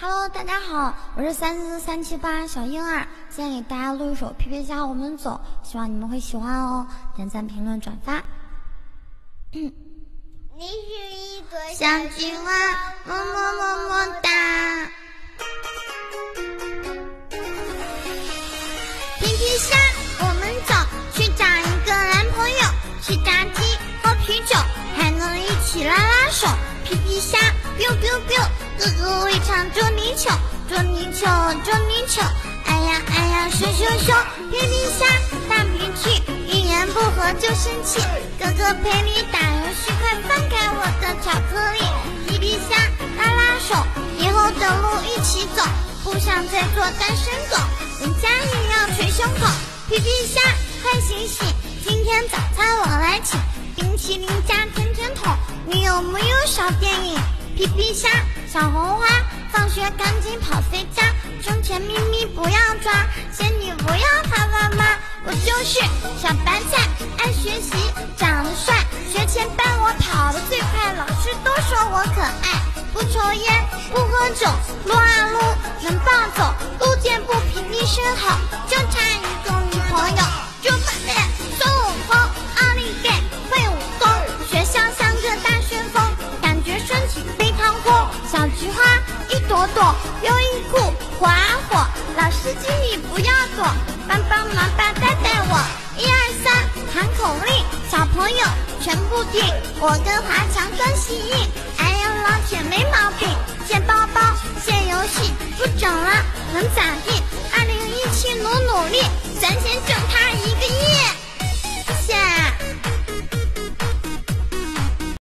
Hello， 大家好，我是34378小婴儿，现在给大家录一首皮皮虾我们走，希望你们会喜欢哦，点赞、评论、转发。 你是一个小青蛙，么么么么哒。 皮皮虾，我们走，去找一个男朋友，吃炸鸡，喝啤酒，还能一起拉拉手。皮皮虾 ，biu biu biu， 哥哥会唱捉泥鳅，捉泥鳅，捉泥鳅，哎呀哎呀，咻咻咻。皮皮虾大脾气，一言不合就生气，哥哥陪你打游戏，快放开我的巧克力。皮皮虾拉拉手，以后的路一起走，不想再做单身狗，人家也要捶胸口。皮皮虾快醒醒，今天早餐我来请，冰淇淋加甜甜筒，你有没有小电影？皮皮虾小红花，放学赶紧跑回家，胸前咪咪不要抓，仙女不要怕爸妈。我就是小白菜，爱学习，长得帅，学前班我跑得最快，老师都说我可爱。不抽烟，不喝酒，撸啊撸，能暴走，路见不平一声吼，就差一个女朋友。猪八戒，孙悟空，奥利给，会武功，学校像个大旋风，感觉身体被掏空。小菊花一朵朵，优衣库火啊火，老师经理不要躲，帮忙吧带带我。1、2、3喊口令，小朋友全部听，我跟华强关系硬，哎呀老铁没毛病，借包包借游戏不整了能咋地？2017努力，攒钱就